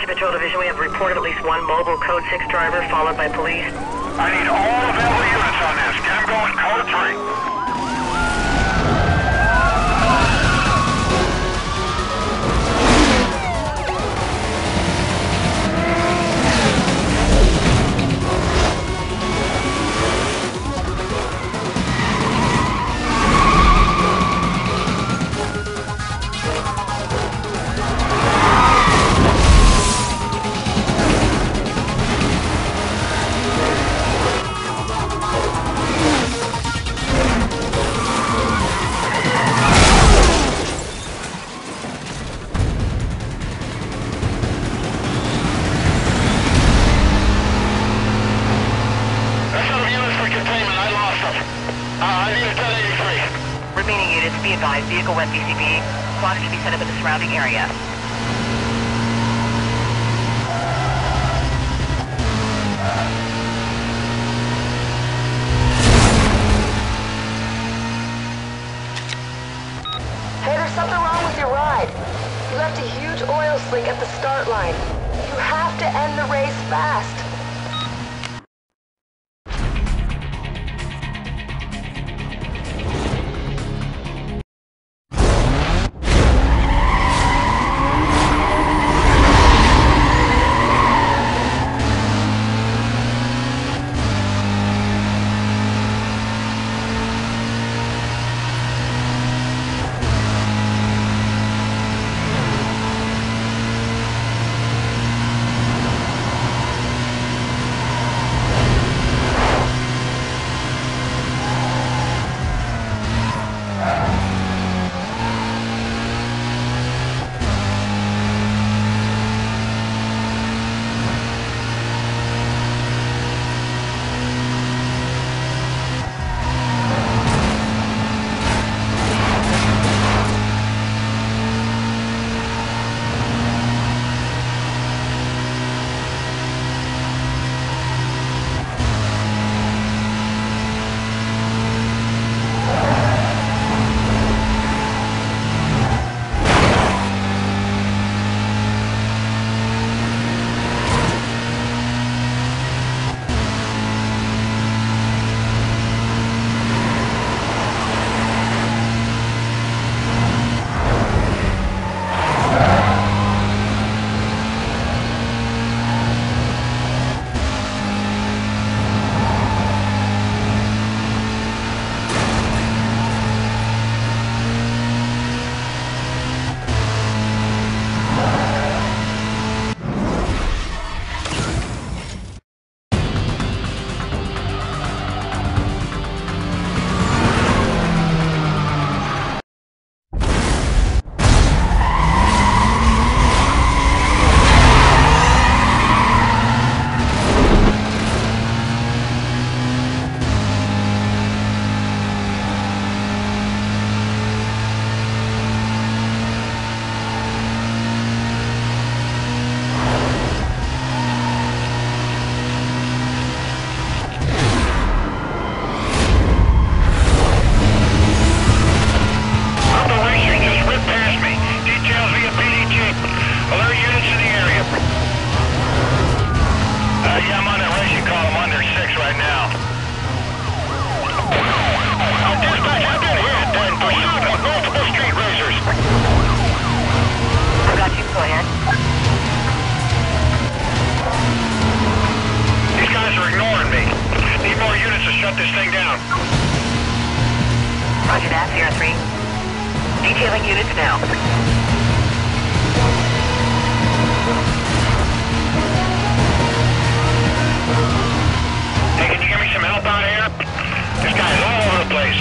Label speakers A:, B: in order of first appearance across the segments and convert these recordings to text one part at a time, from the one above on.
A: City Patrol Division, we have reported at least one mobile Code 6 driver followed by police.
B: I need all available units on this. Get them going Code 3.
A: Remaining units, be advised, vehicle west BCB. Clocks should be set up in the surrounding area.
C: Hey, there's something wrong with your ride. You left a huge oil slick at the start line. You have to end the race fast.
B: shut this thing down.
A: Roger that, Sierra 3. Detailing units now.
B: Hey, can you give me some help out here? This guy's all over the place.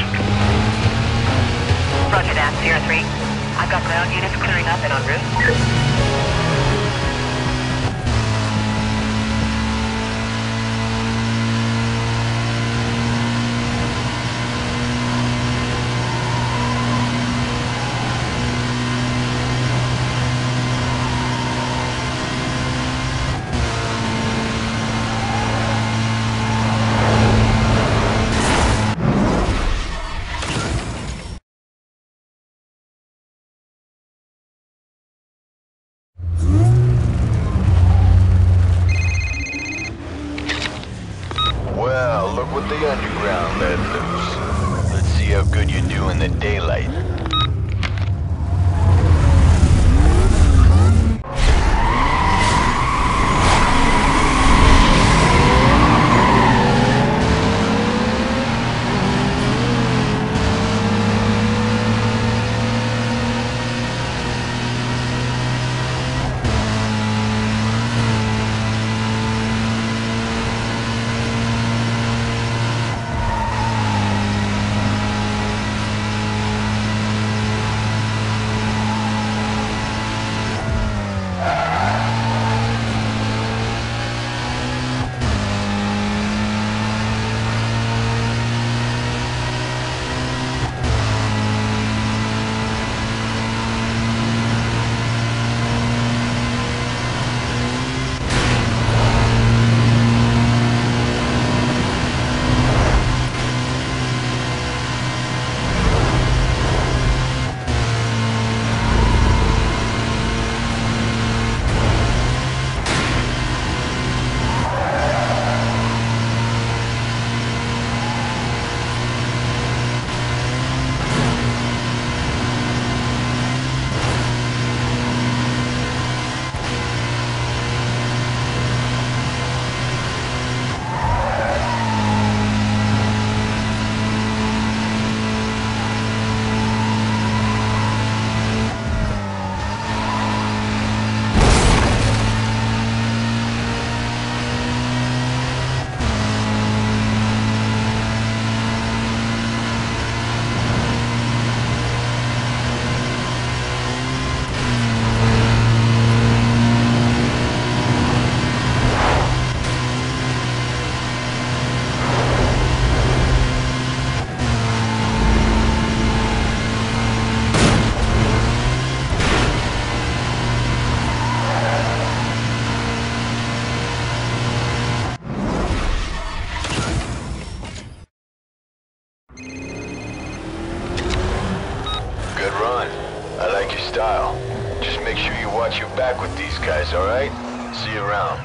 A: Roger that, Sierra 3. I've got ground units clearing up and en route.
D: the underground let loose. Let's see how good you do in the daylight. Good run. I like your style. Just make sure you watch your back with these guys, alright? See you around.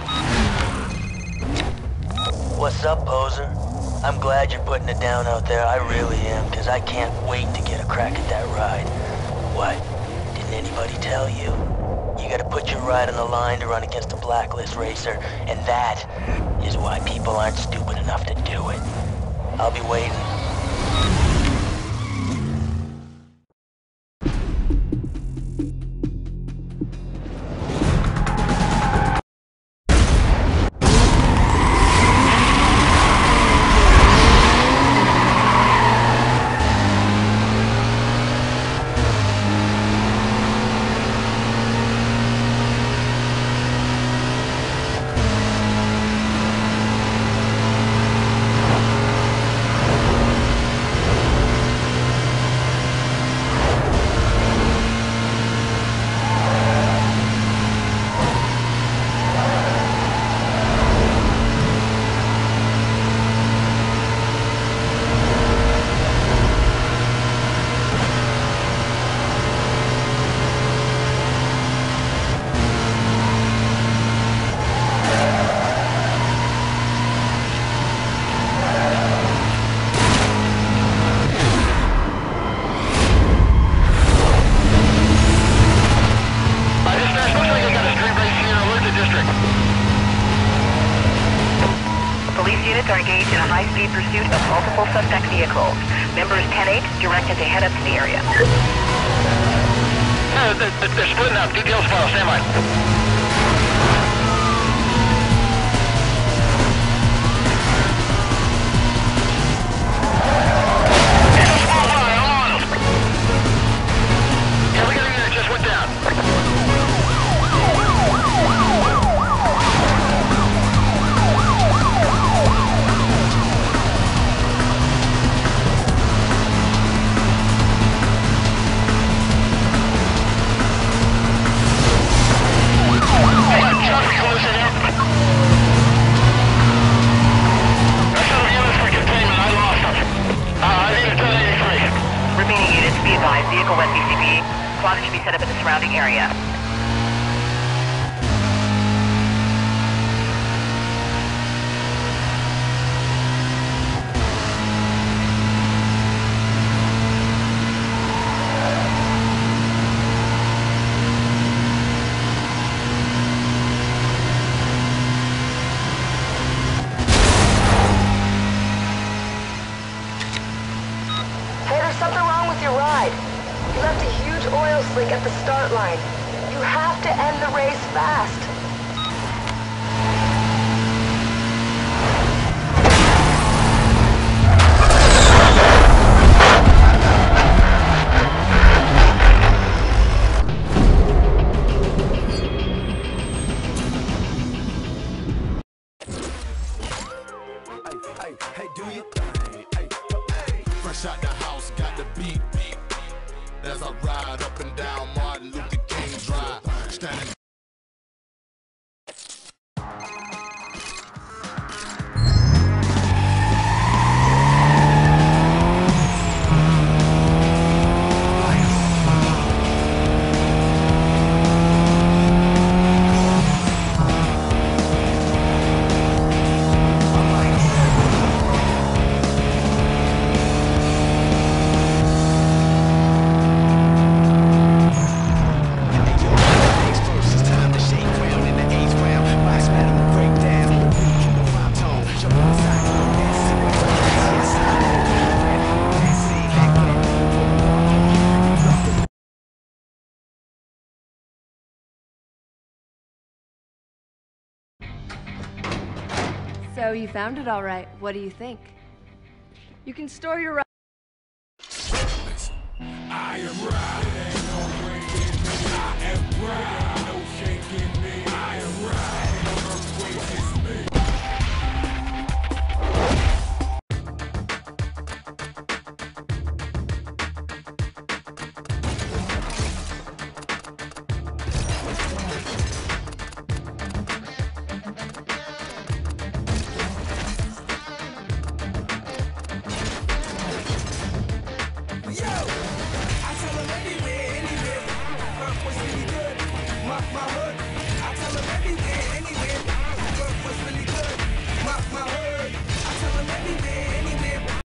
E: What's up, poser? I'm glad you're putting it down out there. I really am, because I can't wait to get a crack at that ride. What? Didn't anybody tell you? You gotta put your ride on the line to run against a blacklist racer, and that is why people aren't stupid enough to do it. I'll be waiting.
A: Police units are engaged in a high-speed pursuit of multiple suspect vehicles. Members 10-8 directed to head up to the area.
B: They're splitting up. Details follow. Stand by.
A: Vehicle west BCB. Squad should be set up in the surrounding area.
C: link at the start line. You have to end the race fast.
F: Hey, do your thing. Hey, fresh out the house, got the beat. As I ride up and down Martin Luther King Drive, standing.
G: So you found it all right. What do you think? You can store your